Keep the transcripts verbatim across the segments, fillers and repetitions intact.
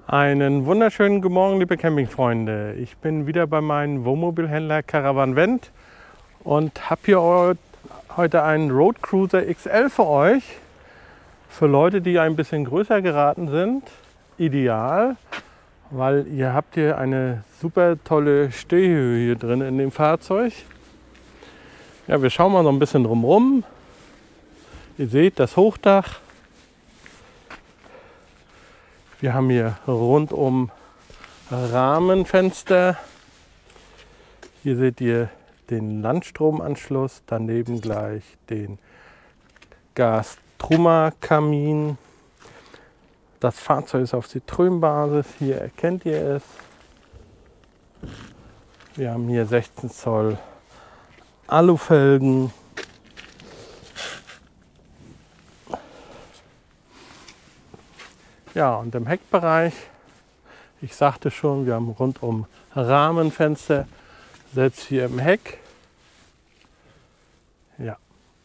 Einen wunderschönen guten Morgen, liebe Campingfreunde. Ich bin wieder bei meinem Wohnmobilhändler Caravan Vent und habe hier heute einen Road Cruiser X L für euch. Für Leute, die ein bisschen größer geraten sind, ideal, weil ihr habt hier eine super tolle Stehhöhe hier drin in dem Fahrzeug. Ja, wir schauen mal so ein bisschen drumherum. Ihr seht das Hochdach. Wir haben hier rundum Rahmenfenster. Hier seht ihr den Landstromanschluss, daneben gleich den Gas-Truma-Kamin. Das Fahrzeug ist auf Citroën-Basis, hier erkennt ihr es. Wir haben hier sechzehn Zoll Alufelgen. Ja, und im Heckbereich, ich sagte schon, wir haben rundum Rahmenfenster, selbst hier im Heck. Ja.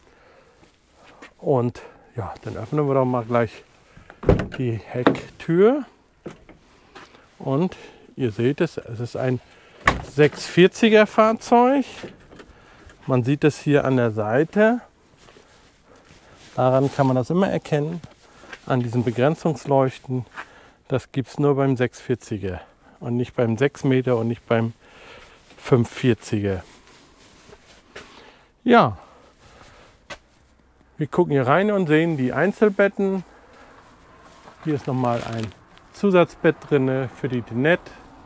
Und ja, dann öffnen wir doch mal gleich die Hecktür. Und ihr seht es, es ist ein sechshundertvierziger Fahrzeug. Man sieht es hier an der Seite. Daran kann man das immer erkennen. An diesen Begrenzungsleuchten, das gibt es nur beim sechshundertvierziger und nicht beim sechs Meter und nicht beim fünfhundertvierziger. Ja, wir gucken hier rein und sehen die Einzelbetten. Hier ist nochmal ein Zusatzbett drin für die Dinette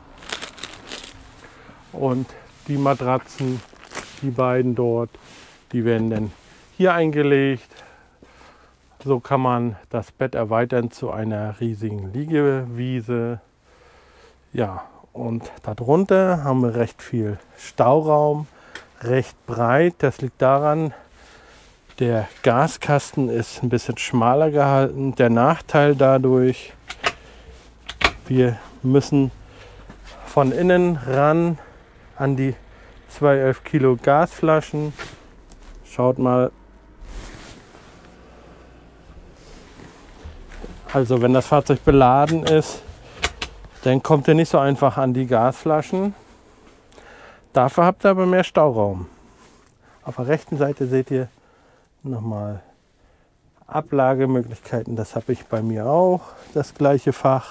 und die Matratzen, die beiden dort, die werden dann hier eingelegt. So kann man das Bett erweitern zu einer riesigen Liegewiese. Ja, und darunter haben wir recht viel Stauraum, recht breit. Das liegt daran, der Gaskasten ist ein bisschen schmaler gehalten. Der Nachteil dadurch, wir müssen von innen ran an die zweihundertelf Kilo Gasflaschen. Schaut mal. Also wenn das Fahrzeug beladen ist, dann kommt ihr nicht so einfach an die Gasflaschen. Dafür habt ihr aber mehr Stauraum. Auf der rechten Seite seht ihr nochmal Ablagemöglichkeiten. Das habe ich bei mir auch, das gleiche Fach.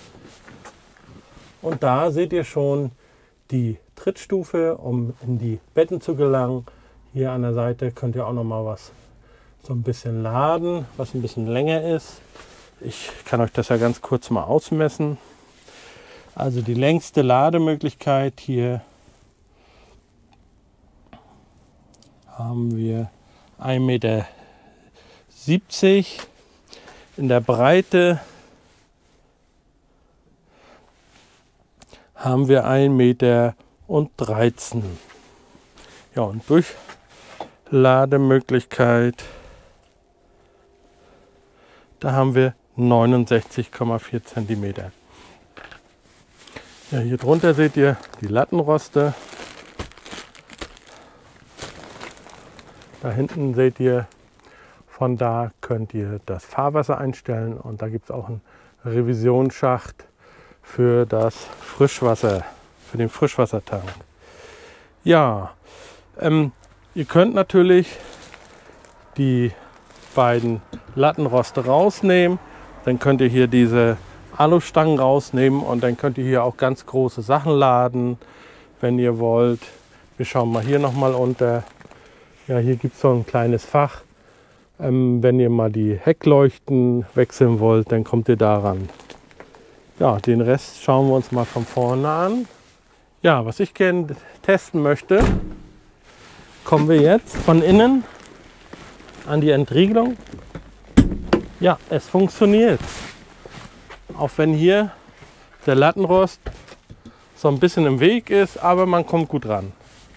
Und da seht ihr schon die Trittstufe, um in die Betten zu gelangen. Hier an der Seite könnt ihr auch noch mal was so ein bisschen laden, was ein bisschen länger ist. Ich kann euch das ja ganz kurz mal ausmessen. Also die längste Lademöglichkeit hier haben wir ein Meter siebzig. In der Breite haben wir ein Meter dreizehn. Ja, und Durchlademöglichkeit, da haben wir neunundsechzig Komma vier Zentimeter. Ja, hier drunter seht ihr die Lattenroste. Da hinten seht ihr, von da könnt ihr das Fahrwasser einstellen und da gibt es auch einen Revisionsschacht für das Frischwasser, für den Frischwassertank. Ja, ähm, ihr könnt natürlich die beiden Lattenroste rausnehmen. Dann könnt ihr hier diese Alustangen rausnehmen und dann könnt ihr hier auch ganz große Sachen laden, wenn ihr wollt. Wir schauen mal hier nochmal unter. Ja, hier gibt es so ein kleines Fach. Ähm, wenn ihr mal die Heckleuchten wechseln wollt, dann kommt ihr daran. Ja, den Rest schauen wir uns mal von vorne an. Ja, was ich gerne testen möchte, kommen wir jetzt von innen an die Entriegelung. Ja, es funktioniert. Auch wenn hier der Lattenrost so ein bisschen im Weg ist, aber man kommt gut ran.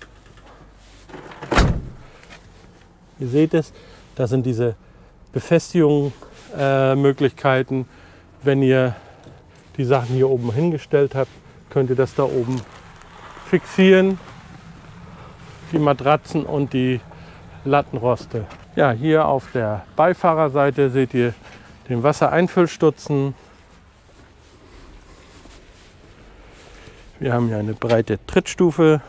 Ihr seht es, das sind diese Befestigungsmöglichkeiten. Äh, wenn ihr die Sachen hier oben hingestellt habt, könnt ihr das da oben fixieren. Die Matratzen und die Lattenroste. Ja, hier auf der Beifahrerseite seht ihr den Wassereinfüllstutzen. Wir haben hier eine breite Trittstufe.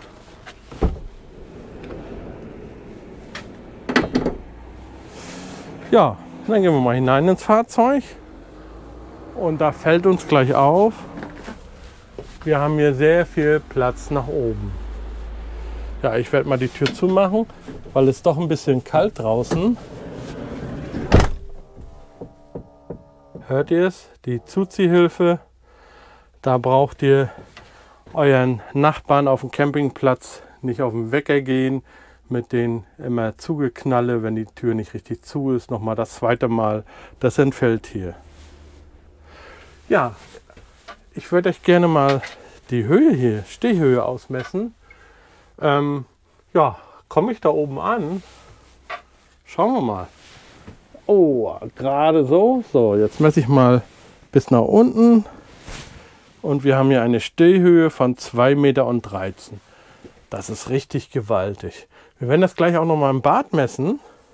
Ja, dann gehen wir mal hinein ins Fahrzeug. Und da fällt uns gleich auf, wir haben hier sehr viel Platz nach oben. Ja, ich werde mal die Tür zumachen, weil es doch ein bisschen kalt draußen. Hört ihr es? Die Zuziehhilfe. Da braucht ihr euren Nachbarn auf dem Campingplatz nicht auf den Wecker gehen, mit den immer Zugeknalle, wenn die Tür nicht richtig zu ist. Nochmal das zweite Mal, das entfällt hier. Ja, ich würde euch gerne mal die Höhe hier, Stehhöhe ausmessen. Ähm, ja, komme ich da oben an? Schauen wir mal. Oh, gerade so. So, jetzt messe ich mal bis nach unten. Und wir haben hier eine Stehhöhe von zwei Meter dreizehn. Das ist richtig gewaltig. Wir werden das gleich auch noch mal im Bad messen.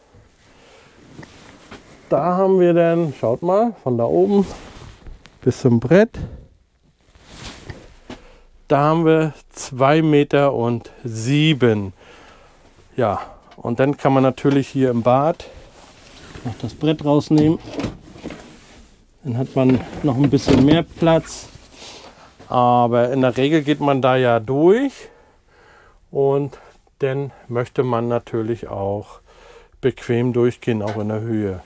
Da haben wir dann, schaut mal, von da oben bis zum Brett. Da haben wir zwei Meter sieben. Ja, und dann kann man natürlich hier im Bad noch das Brett rausnehmen. Dann hat man noch ein bisschen mehr Platz. Aber in der Regel geht man da ja durch. Und dann möchte man natürlich auch bequem durchgehen, auch in der Höhe.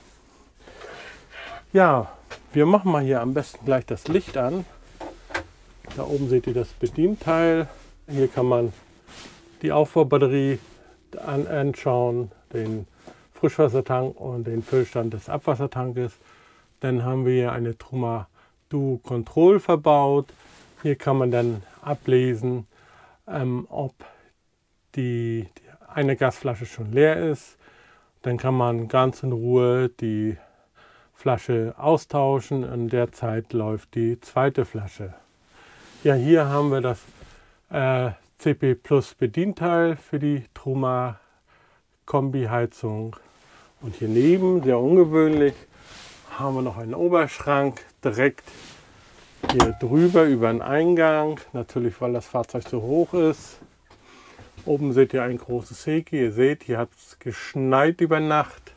Ja, wir machen mal hier am besten gleich das Licht an. Da oben seht ihr das Bedienteil. Hier kann man die Aufbaubatterie an anschauen, den Frischwassertank und den Füllstand des Abwassertankes. Dann haben wir hier eine Truma Duo Control verbaut. Hier kann man dann ablesen, ähm, ob die, die eine Gasflasche schon leer ist. Dann kann man ganz in Ruhe die Flasche austauschen. In der Zeit läuft die zweite Flasche. Ja, hier haben wir das äh, C P Plus Bedienteil für die Truma Kombi-Heizung. Und hier neben, sehr ungewöhnlich, haben wir noch einen Oberschrank direkt hier drüber über den Eingang. Natürlich, weil das Fahrzeug so hoch ist. Oben seht ihr ein großes Heki. Ihr seht, hier hat es geschneit über Nacht.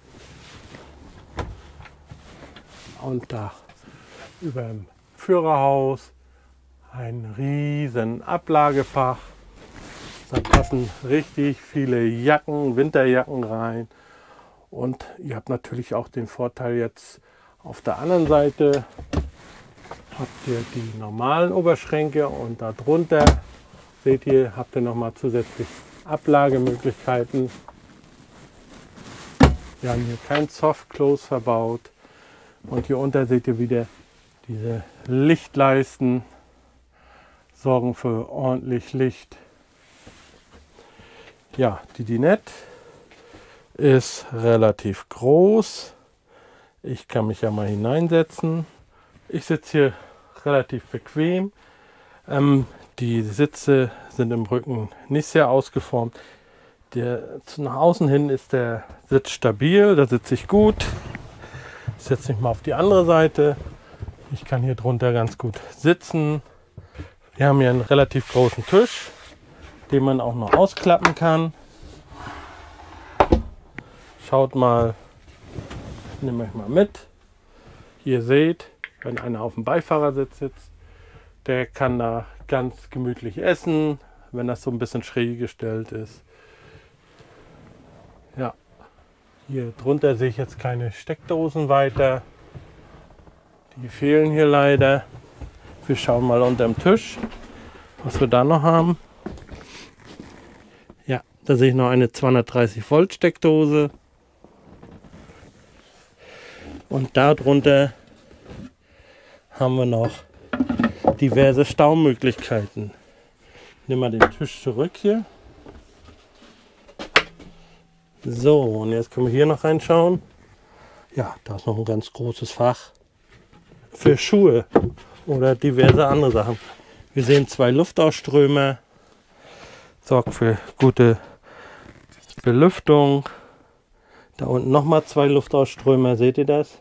Und da über dem Führerhaus ein riesen Ablagefach. Da passen richtig viele Jacken, Winterjacken rein. Und ihr habt natürlich auch den Vorteil jetzt auf der anderen Seite habt ihr die normalen Oberschränke und darunter seht ihr, habt ihr nochmal zusätzlich Ablagemöglichkeiten. Wir haben hier kein Soft Close verbaut. Und hier unter seht ihr wieder diese Lichtleisten, sorgen für ordentlich Licht. Ja, die Dinette ist relativ groß. Ich kann mich ja mal hineinsetzen. Ich sitze hier relativ bequem. Ähm, die Sitze sind im Rücken nicht sehr ausgeformt. Der, nach außen hin ist der Sitz stabil, da sitze ich gut. Ich setze mich mal auf die andere Seite. Ich kann hier drunter ganz gut sitzen. Wir haben hier einen relativ großen Tisch, den man auch noch ausklappen kann. Schaut mal, ich nehme euch mal mit. Ihr seht, wenn einer auf dem Beifahrersitz sitzt, der kann da ganz gemütlich essen, wenn das so ein bisschen schräg gestellt ist. Ja, hier drunter sehe ich jetzt keine Steckdosen weiter. Die fehlen hier leider. Wir schauen mal unter dem Tisch, was wir da noch haben. Ja, da sehe ich noch eine zweihundertdreißig Volt Steckdose. Und darunter haben wir noch diverse Staumöglichkeiten. Ich nehme mal den Tisch zurück hier. So, und jetzt können wir hier noch reinschauen. Ja, da ist noch ein ganz großes Fach für Schuhe oder diverse andere Sachen. Wir sehen zwei Luftausströmer, sorgt für gute Belüftung. Da unten nochmal zwei Luftausströmer, seht ihr das?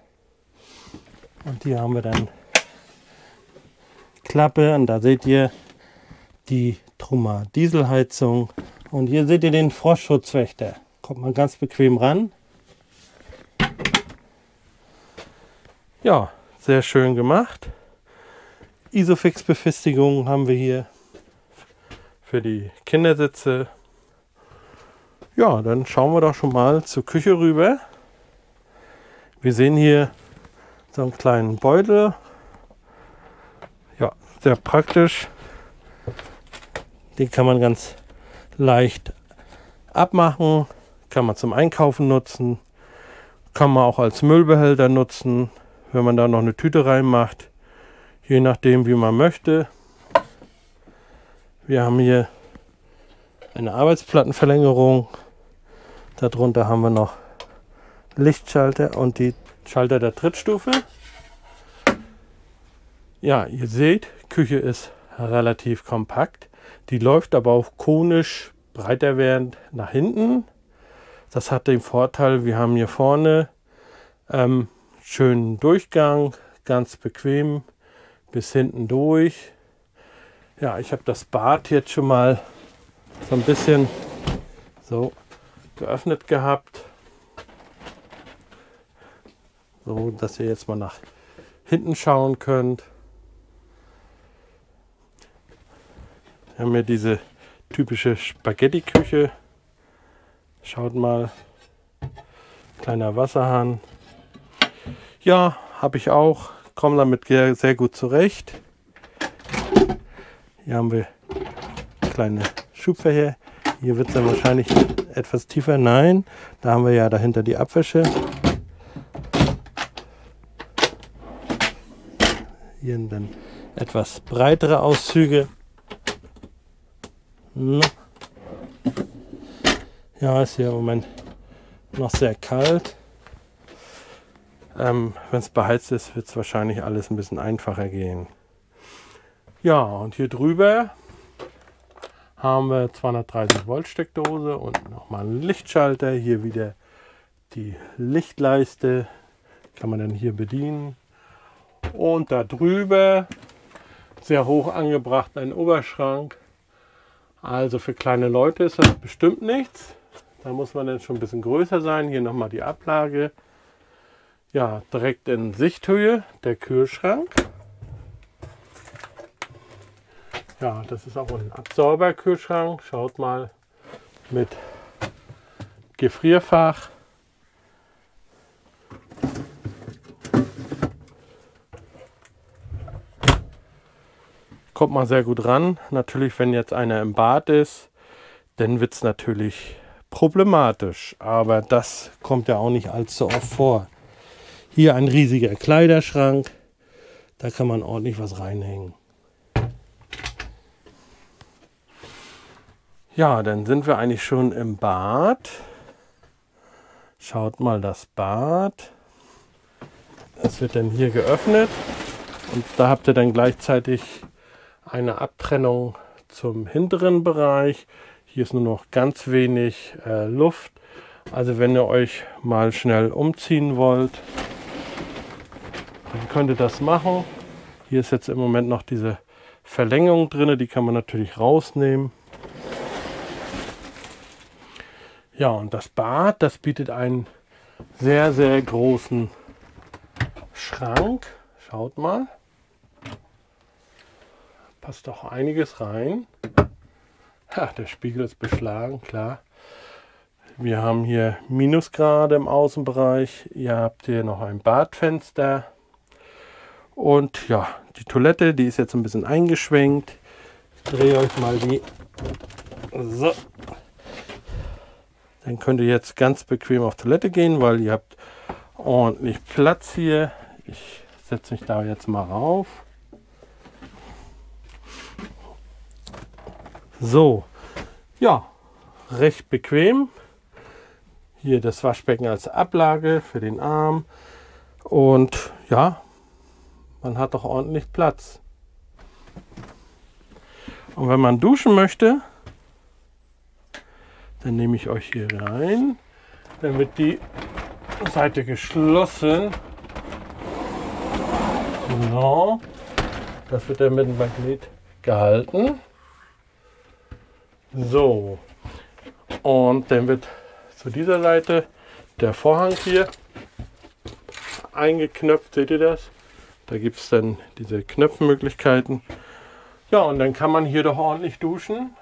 Und hier haben wir dann Klappe und da seht ihr, die Truma Dieselheizung. Und hier seht ihr den Frostschutzwächter. Kommt man ganz bequem ran. Ja, sehr schön gemacht. Isofix-Befestigung haben wir hier für die Kindersitze. Ja, dann schauen wir doch schon mal zur Küche rüber. Wir sehen hier so einen kleinen Beutel. Ja, sehr praktisch. Den kann man ganz leicht abmachen. Kann man zum Einkaufen nutzen. Kann man auch als Müllbehälter nutzen, wenn man da noch eine Tüte reinmacht. Je nachdem, wie man möchte. Wir haben hier eine Arbeitsplattenverlängerung. Darunter haben wir noch Lichtschalter und die Schalter der Trittstufe. Ja, ihr seht, Küche ist relativ kompakt. Die läuft aber auch konisch breiter werdend nach hinten. Das hat den Vorteil, wir haben hier vorne ähm, schönen Durchgang, ganz bequem bis hinten durch. Ja, ich habe das Bad jetzt schon mal so ein bisschen so geöffnet gehabt. So, dass ihr jetzt mal nach hinten schauen könnt. Wir haben hier diese typische Spaghetti-Küche. Schaut mal, kleiner Wasserhahn. Ja, habe ich auch. Komme damit sehr gut zurecht. Hier haben wir kleine Schubfächer. Hier wird es dann wahrscheinlich etwas tiefer. Nein, da haben wir ja dahinter die Abwäsche. Hier dann etwas breitere Auszüge. Ja, ist hier im Moment noch sehr kalt. Ähm, wenn es beheizt ist, wird es wahrscheinlich alles ein bisschen einfacher gehen. Ja, und hier drüber haben wir zweihundertdreißig Volt Steckdose und nochmal einen Lichtschalter. Hier wieder die Lichtleiste, kann man dann hier bedienen. Und da drüber, sehr hoch angebracht, ein Oberschrank. Also für kleine Leute ist das bestimmt nichts. Da muss man dann schon ein bisschen größer sein. Hier nochmal die Ablage. Ja, direkt in Sichthöhe der Kühlschrank. Ja, das ist auch ein Absorberkühlschrank. Schaut mal, mit Gefrierfach. Kommt man sehr gut ran. Natürlich, wenn jetzt einer im Bad ist, dann wird es natürlich problematisch. Aber das kommt ja auch nicht allzu oft vor. Hier ein riesiger Kleiderschrank. Da kann man ordentlich was reinhängen. Ja, dann sind wir eigentlich schon im Bad. Schaut mal das Bad. Das wird dann hier geöffnet. Und da habt ihr dann gleichzeitig eine Abtrennung zum hinteren Bereich. Hier ist nur noch ganz wenig äh, Luft. Also wenn ihr euch mal schnell umziehen wollt, dann könnt ihr das machen. Hier ist jetzt im Moment noch diese Verlängerung drin, die kann man natürlich rausnehmen. Ja, und das Bad, das bietet einen sehr, sehr großen Schrank. Schaut mal. Passt doch einiges rein. Ja, der Spiegel ist beschlagen, klar. Wir haben hier Minusgrade im Außenbereich. Ihr habt hier noch ein Badfenster. Und ja, die Toilette, die ist jetzt ein bisschen eingeschwenkt. Ich drehe euch mal die. So. Dann könnt ihr jetzt ganz bequem auf Toilette gehen, weil ihr habt ordentlich Platz hier. Ich setze mich da jetzt mal rauf. So, ja, recht bequem. Hier das Waschbecken als Ablage für den Arm. Und ja, man hat doch ordentlich Platz. Und wenn man duschen möchte, dann nehme ich euch hier rein. Dann wird die Seite geschlossen. Genau. Das wird dann mit dem Magnet gehalten. So, und dann wird zu dieser Seite der Vorhang hier eingeknöpft, seht ihr das? Da gibt es dann diese Knöpfmöglichkeiten. Ja, und dann kann man hier doch ordentlich duschen.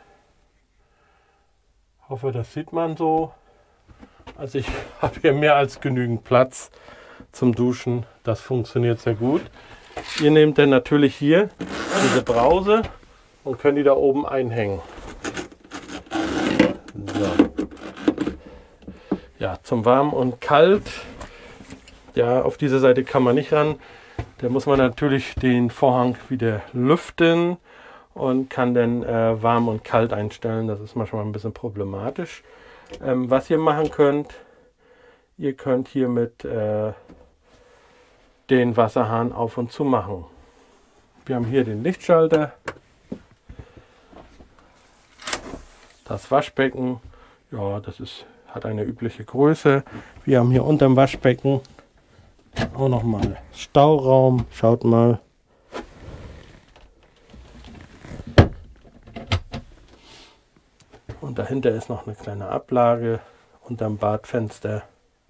Ich hoffe, das sieht man so. Also ich habe hier mehr als genügend Platz zum Duschen. Das funktioniert sehr gut. Ihr nehmt dann natürlich hier diese Brause und könnt die da oben einhängen. So. Ja, zum Warm und Kalt. Ja, auf diese Seite kann man nicht ran. Da muss man natürlich den Vorhang wieder lüften und kann dann äh, warm und kalt einstellen. Das ist manchmal ein bisschen problematisch. Ähm, was ihr machen könnt, ihr könnt hier mit äh, den Wasserhahn auf und zu machen. Wir haben hier den Lichtschalter, das Waschbecken, ja, das ist, hat eine übliche Größe. Wir haben hier unterm Waschbecken auch noch mal Stauraum, schaut mal. Und dahinter ist noch eine kleine Ablage unterm Badfenster.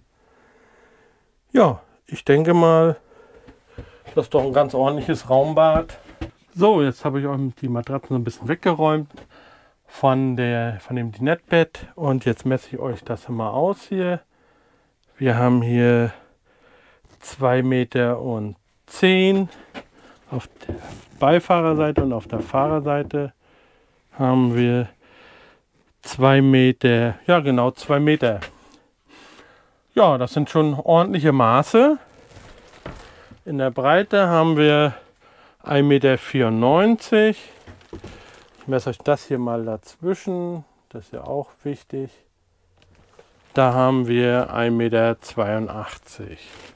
Ja, ich denke mal, das ist doch ein ganz ordentliches Raumbad. So, jetzt habe ich euch die Matratzen ein bisschen weggeräumt von, der, von dem Dinettbett. Und jetzt messe ich euch das mal aus hier. Wir haben hier zwei Meter und zehn auf der Beifahrerseite und auf der Fahrerseite haben wir zwei Meter, ja genau zwei Meter. Ja, das sind schon ordentliche Maße. In der Breite haben wir ein Meter vierundneunzig. Ich messe euch das hier mal dazwischen, das ist ja auch wichtig. Da haben wir ein Meter zweiundachtzig.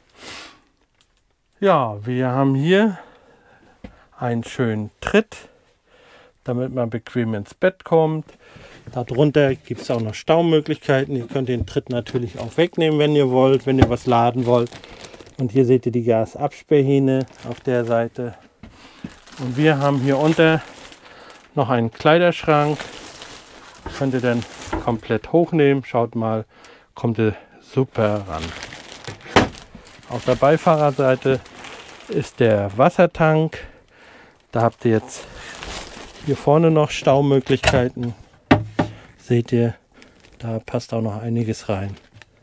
Ja, wir haben hier einen schönen Tritt, damit man bequem ins Bett kommt. Darunter gibt es auch noch Staumöglichkeiten. Ihr könnt den Tritt natürlich auch wegnehmen, wenn ihr wollt, wenn ihr was laden wollt. Und hier seht ihr die Gasabsperrhähne auf der Seite. Und wir haben hier unter noch einen Kleiderschrank. Könnt ihr dann komplett hochnehmen. Schaut mal, kommt ihr super ran. Auf der Beifahrerseite ist der Wassertank. Da habt ihr jetzt hier vorne noch Staumöglichkeiten. Seht ihr, da passt auch noch einiges rein.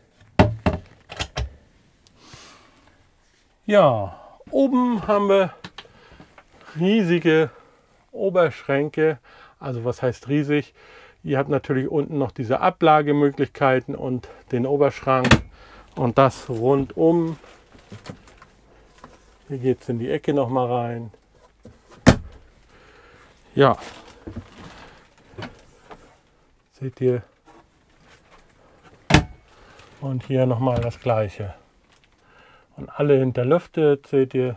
Ja, oben haben wir riesige Oberschränke. Also was heißt riesig? Ihr habt natürlich unten noch diese Ablagemöglichkeiten und den Oberschrank. Und das rundum. Hier geht es in die Ecke noch mal rein. Ja. Seht ihr? Und hier noch mal das Gleiche. Und alle hinterlüftet, seht ihr.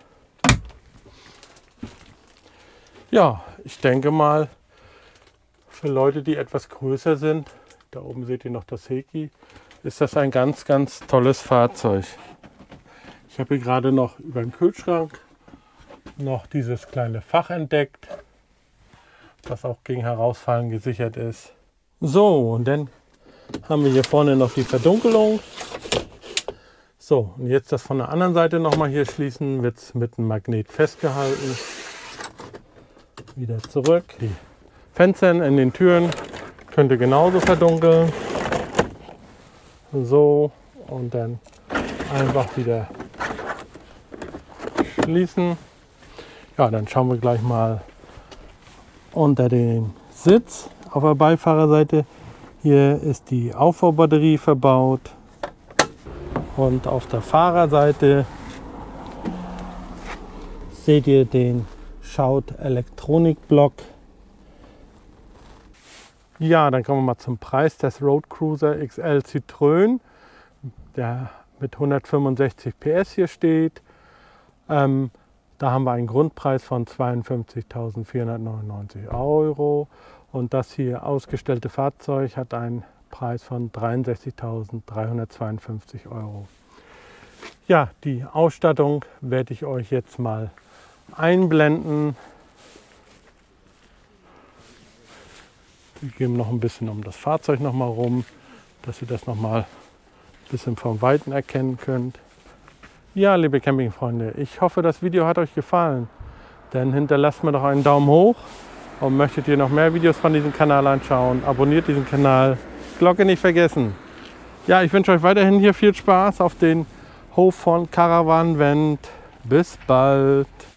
Ja, ich denke mal, für Leute, die etwas größer sind, da oben seht ihr noch das Heki, ist das ein ganz, ganz tolles Fahrzeug. Ich habe hier gerade noch über den Kühlschrank noch dieses kleine Fach entdeckt, das auch gegen Herausfallen gesichert ist. So, und dann haben wir hier vorne noch die Verdunkelung. So, und jetzt das von der anderen Seite nochmal hier schließen, wird es mit einem Magnet festgehalten. Wieder zurück. Die Fenster in den Türen könnt ihr genauso verdunkeln. So, und dann einfach wieder schließen. Ja, dann schauen wir gleich mal unter den Sitz auf der Beifahrerseite. Hier ist die Aufbaubatterie verbaut. Und auf der Fahrerseite seht ihr den Schaut Elektronikblock. Ja, dann kommen wir mal zum Preis des Road Cruiser X L Citroën, der mit hundertfünfundsechzig P S hier steht. Ähm, da haben wir einen Grundpreis von zweiundfünfzigtausendvierhundertneunundneunzig Euro und das hier ausgestellte Fahrzeug hat einen Preis von dreiundsechzigtausenddreihundertzweiundfünfzig Euro. Ja, die Ausstattung werde ich euch jetzt mal einblenden. Wir gehen noch ein bisschen um das Fahrzeug noch mal rum, dass ihr das noch mal ein bisschen vom Weiten erkennen könnt. Ja, liebe Campingfreunde, ich hoffe, das Video hat euch gefallen. Dann hinterlasst mir doch einen Daumen hoch. Und möchtet ihr noch mehr Videos von diesem Kanal anschauen, abonniert diesen Kanal, Glocke nicht vergessen. Ja, ich wünsche euch weiterhin hier viel Spaß auf den Hof von Caravan Vent. Bis bald.